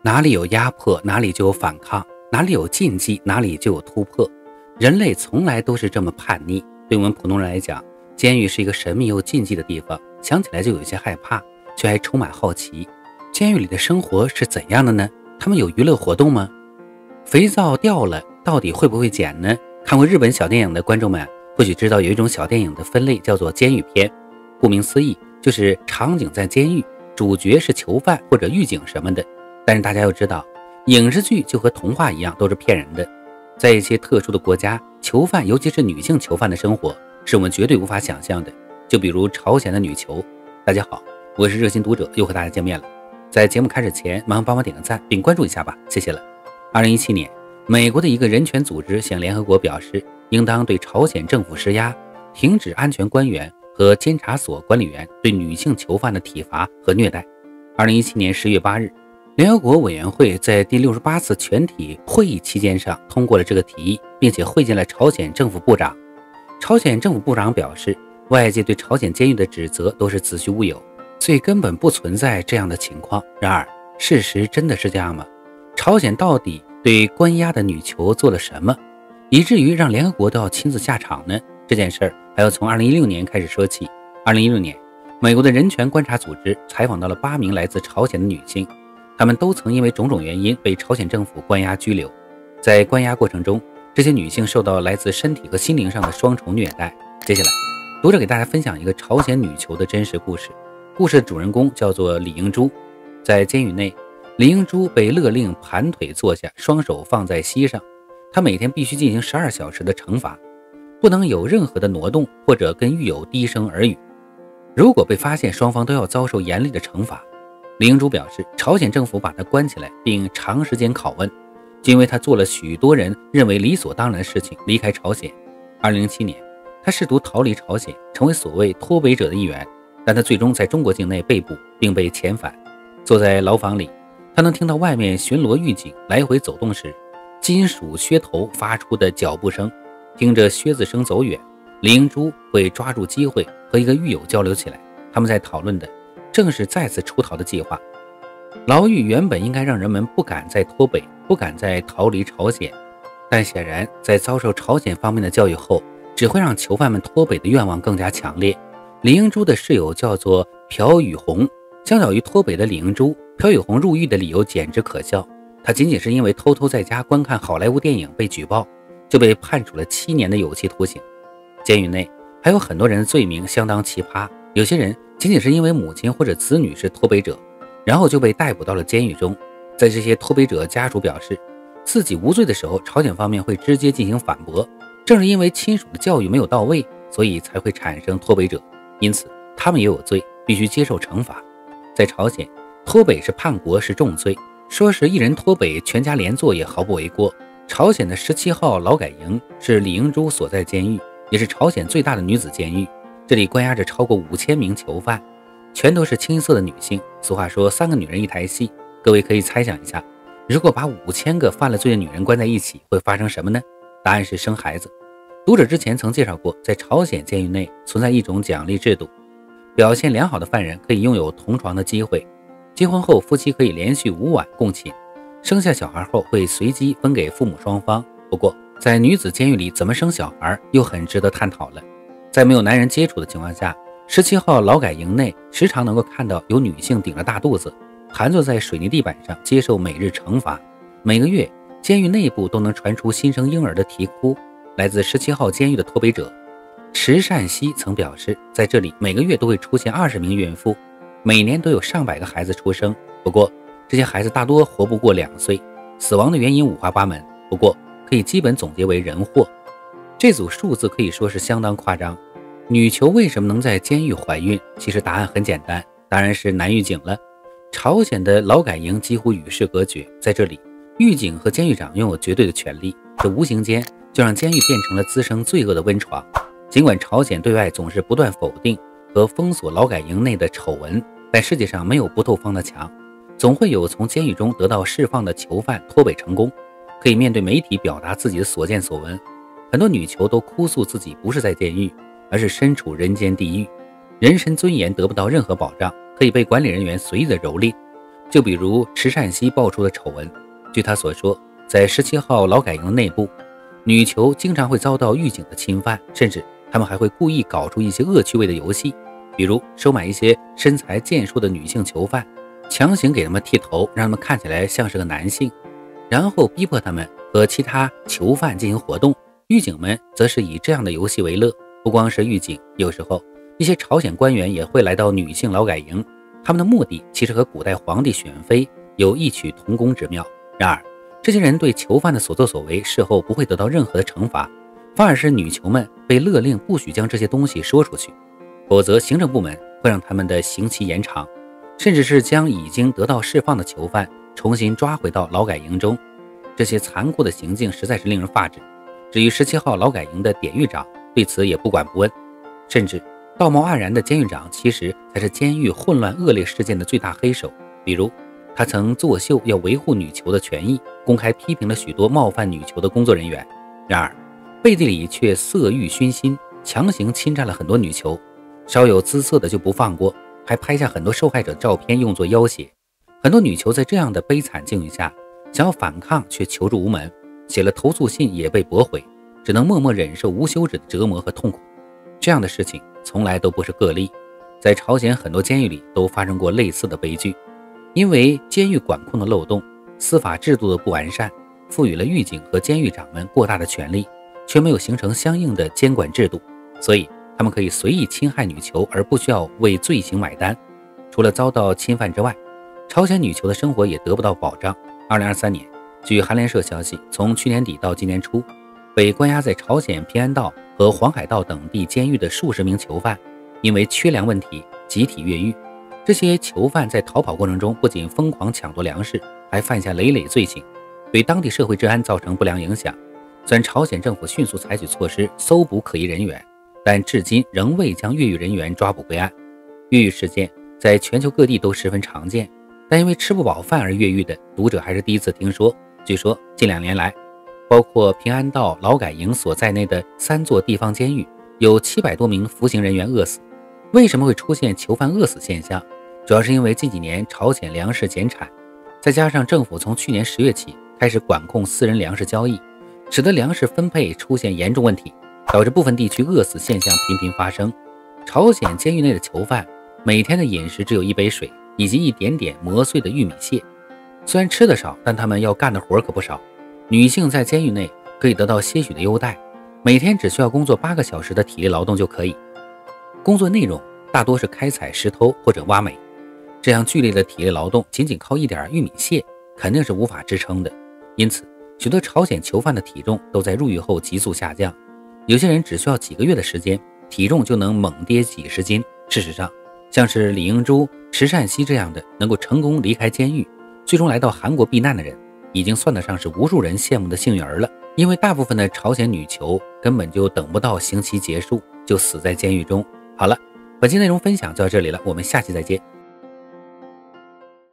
哪里有压迫，哪里就有反抗；哪里有禁忌，哪里就有突破。人类从来都是这么叛逆。对我们普通人来讲，监狱是一个神秘又禁忌的地方，想起来就有些害怕，却还充满好奇。监狱里的生活是怎样的呢？他们有娱乐活动吗？肥皂掉了，到底会不会捡呢？看过日本小电影的观众们或许知道，有一种小电影的分类叫做监狱片。顾名思义，就是场景在监狱，主角是囚犯或者狱警什么的。但是大家要知道，影视剧就和童话一样，都是骗人的。在一些特殊的国家，囚犯尤其是女性囚犯的生活是我们绝对无法想象的。就比如朝鲜的女囚。大家好，我是热心读者，又和大家见面了。在节目开始前，麻烦帮我点个赞并关注一下吧，谢谢了。2017年，美国的一个人权组织向联合国表示，应当对朝鲜政府施压，停止安全官员和监察所管理员对女性囚犯的体罚和虐待。2017年10月8日，联合国委员会在第68次全体会议期间上通过了这个提议，并且会见了朝鲜政府部长。朝鲜政府部长表示，外界对朝鲜监狱的指责都是子虚乌有，最根本不存在这样的情况。然而，事实真的是这样吗？朝鲜到底对关押的女囚做了什么，以至于让联合国都要亲自下场呢？这件事还要从2016年开始说起。2016年，美国的人权观察组织采访到了8名来自朝鲜的女性，她们都曾因为种种原因被朝鲜政府关押拘留。在关押过程中，这些女性受到来自身体和心灵上的双重虐待。接下来，读者给大家分享一个朝鲜女囚的真实故事。故事的主人公叫做李英珠。在监狱内，李英珠被勒令盘腿坐下，双手放在膝上。她每天必须进行12小时的惩罚，不能有任何的挪动或者跟狱友低声耳语。如果被发现，双方都要遭受严厉的惩罚。李英珠表示，朝鲜政府把她关起来并长时间拷问，就因为她做了许多人认为理所当然的事情，离开朝鲜。2007年，她试图逃离朝鲜，成为所谓脱北者的一员，但她最终在中国境内被捕并被遣返。坐在牢房里，她能听到外面巡逻狱警来回走动时金属靴头发出的脚步声，听着靴子声走远，李英珠会抓住机会和一个狱友交流起来。他们在讨论的正是再次出逃的计划。牢狱原本应该让人们不敢再脱北，不敢再逃离朝鲜，但显然在遭受朝鲜方面的教育后，只会让囚犯们脱北的愿望更加强烈。李英珠的室友叫做朴宇红，相较于脱北的李英珠，朴宇红入狱的理由简直可笑。他仅仅是因为偷偷在家观看好莱坞电影被举报，就被判处了7年的有期徒刑。监狱内还有很多人的罪名相当奇葩，有些人仅仅是因为母亲或者子女是脱北者，然后就被逮捕到了监狱中。在这些脱北者家属表示自己无罪的时候，朝鲜方面会直接进行反驳，正是因为亲属的教育没有到位，所以才会产生脱北者，因此他们也有罪，必须接受惩罚。在朝鲜，脱北是叛国，是重罪，说是一人脱北全家连坐也毫不为过。朝鲜的17号劳改营是李英珠所在监狱，也是朝鲜最大的女子监狱，这里关押着超过5000名囚犯，全都是青涩的女性。俗话说3个女人一台戏，各位可以猜想一下，如果把5000个犯了罪的女人关在一起，会发生什么呢？答案是生孩子。读者之前曾介绍过，在朝鲜监狱内存在一种奖励制度，表现良好的犯人可以拥有同床的机会，结婚后夫妻可以连续5晚共寝，生下小孩后会随机分给父母双方。不过在女子监狱里怎么生小孩又很值得探讨了。在没有男人接触的情况下，17号劳改营内时常能够看到有女性顶着大肚子盘坐在水泥地板上接受每日惩罚。每个月监狱内部都能传出新生婴儿的啼哭。来自17号监狱的脱北者池善熙曾表示，在这里每个月都会出现20名孕妇，每年都有上百个孩子出生。不过这些孩子大多活不过2岁，死亡的原因五花八门，不过可以基本总结为人祸。这组数字可以说是相当夸张。女囚为什么能在监狱怀孕？其实答案很简单，当然是男狱警了。朝鲜的劳改营几乎与世隔绝，在这里狱警和监狱长拥有绝对的权利，这无形间就让监狱变成了滋生罪恶的温床。尽管朝鲜对外总是不断否定和封锁劳改营内的丑闻，但世界上没有不透风的墙，总会有从监狱中得到释放的囚犯脱北成功，可以面对媒体表达自己的所见所闻。很多女囚都哭诉自己不是在监狱，而是身处人间地狱，人身尊严得不到任何保障，可以被管理人员随意的蹂躏。 就比如池善熙爆出的丑闻，据他所说，在17号劳改营内部，女囚经常会遭到狱警的侵犯，甚至他们还会故意搞出一些恶趣味的游戏，比如收买一些身材健硕的女性囚犯，强行给他们剃头，让他们看起来像是个男性，然后逼迫他们和其他囚犯进行活动。狱警们则是以这样的游戏为乐。不光是狱警，有时候一些朝鲜官员也会来到女性劳改营，他们的目的其实和古代皇帝选妃有异曲同工之妙。然而这些人对囚犯的所作所为事后不会得到任何的惩罚，反而是女囚们被勒令不许将这些东西说出去，否则行政部门会让他们的刑期延长，甚至是将已经得到释放的囚犯重新抓回到劳改营中。这些残酷的行径实在是令人发指。至于17号劳改营的典狱长对此也不管不问，甚至道貌岸然的监狱长其实才是监狱混乱恶劣事件的最大黑手。比如他曾作秀要维护女囚的权益，公开批评了许多冒犯女囚的工作人员，然而背地里却色欲熏心，强行侵占了很多女囚，稍有姿色的就不放过，还拍下很多受害者照片用作要挟。很多女囚在这样的悲惨境遇下想要反抗却求助无门，写了投诉信也被驳回，只能默默忍受无休止的折磨和痛苦。这样的事情从来都不是个例，在朝鲜很多监狱里都发生过类似的悲剧。因为监狱管控的漏洞，司法制度的不完善，赋予了狱警和监狱长们过大的权力，却没有形成相应的监管制度，所以他们可以随意侵害女囚而不需要为罪行买单。除了遭到侵犯之外，朝鲜女囚的生活也得不到保障。2023年，据韩联社消息，从去年底到今年初，被关押在朝鲜平安道和黄海道等地监狱的数十名囚犯，因为缺粮问题集体越狱。这些囚犯在逃跑过程中不仅疯狂抢夺粮食，还犯下累累罪行，对当地社会治安造成不良影响。虽然朝鲜政府迅速采取措施搜捕可疑人员，但至今仍未将越狱人员抓捕归案。越狱事件在全球各地都十分常见，但因为吃不饱饭而越狱的，读者还是第一次听说。据说近2年来，包括平安道劳改营所在内的3座地方监狱，有700多名服刑人员饿死。为什么会出现囚犯饿死现象？主要是因为近几年朝鲜粮食减产，再加上政府从去年10月起开始管控私人粮食交易，使得粮食分配出现严重问题，导致部分地区饿死现象频频发生。朝鲜监狱内的囚犯每天的饮食只有1杯水以及一点点磨碎的玉米屑，虽然吃得少，但他们要干的活可不少。女性在监狱内可以得到些许的优待，每天只需要工作8个小时的体力劳动就可以，工作内容大多是开采石头或者挖煤。这样剧烈的体力劳动仅仅靠一点玉米屑肯定是无法支撑的，因此许多朝鲜囚犯的体重都在入狱后急速下降，有些人只需要几个月的时间，体重就能猛跌几十斤。事实上，像是李英珠、池善熙这样的能够成功离开监狱，最终来到韩国避难的人，已经算得上是无数人羡慕的幸运儿了。因为大部分的朝鲜女囚根本就等不到刑期结束，就死在监狱中。好了，本期内容分享就到这里了，我们下期再见。